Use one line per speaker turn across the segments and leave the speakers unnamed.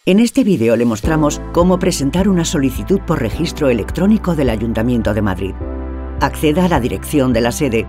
En este vídeo le mostramos cómo presentar una solicitud por registro electrónico del Ayuntamiento de Madrid. Acceda a la dirección de la sede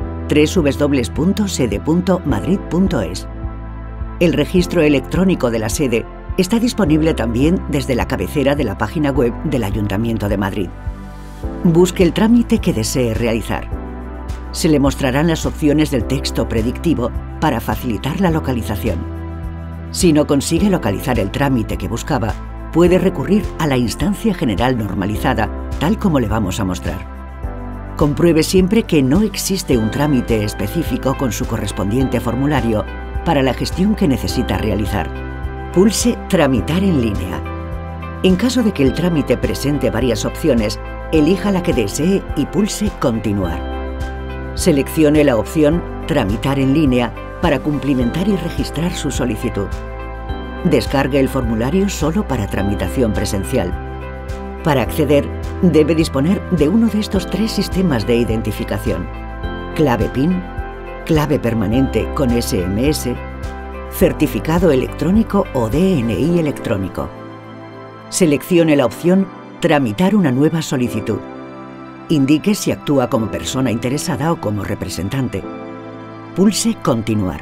www.sede.madrid.es. El registro electrónico de la sede está disponible también desde la cabecera de la página web del Ayuntamiento de Madrid. Busque el trámite que desee realizar. Se le mostrarán las opciones del texto predictivo para facilitar la localización. Si no consigue localizar el trámite que buscaba, puede recurrir a la instancia general normalizada, tal como le vamos a mostrar. Compruebe siempre que no existe un trámite específico con su correspondiente formulario para la gestión que necesita realizar. Pulse Tramitar en línea. En caso de que el trámite presente varias opciones, elija la que desee y pulse Continuar. Seleccione la opción Tramitar en línea para cumplimentar y registrar su solicitud. Descargue el formulario solo para tramitación presencial. Para acceder, debe disponer de uno de estos tres sistemas de identificación: clave PIN, clave permanente con SMS, certificado electrónico o DNI electrónico. Seleccione la opción Tramitar una nueva solicitud. Indique si actúa como persona interesada o como representante. Pulse Continuar.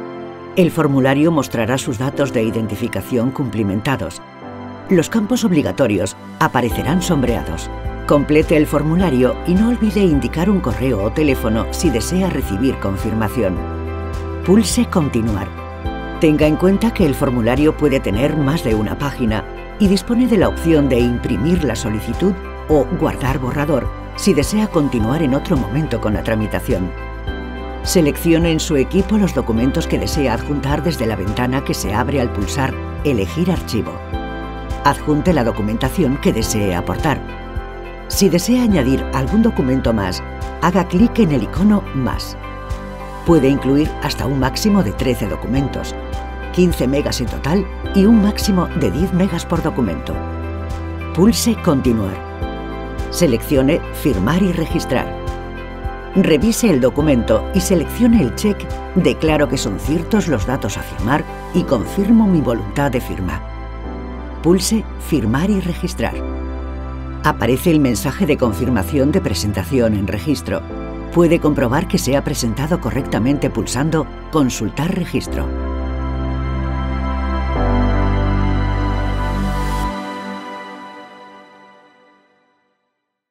El formulario mostrará sus datos de identificación cumplimentados. Los campos obligatorios aparecerán sombreados. Complete el formulario y no olvide indicar un correo o teléfono si desea recibir confirmación. Pulse Continuar. Tenga en cuenta que el formulario puede tener más de una página y dispone de la opción de imprimir la solicitud o guardar borrador si desea continuar en otro momento con la tramitación. Seleccione en su equipo los documentos que desea adjuntar desde la ventana que se abre al pulsar Elegir archivo. Adjunte la documentación que desee aportar. Si desea añadir algún documento más, haga clic en el icono Más. Puede incluir hasta un máximo de 13 documentos, 15 megas en total y un máximo de 10 megas por documento. Pulse Continuar. Seleccione Firmar y registrar. Revise el documento y seleccione el check Declaro que son ciertos los datos a firmar y confirmo mi voluntad de firma. Pulse Firmar y registrar. Aparece el mensaje de confirmación de presentación en registro. Puede comprobar que se ha presentado correctamente pulsando Consultar registro.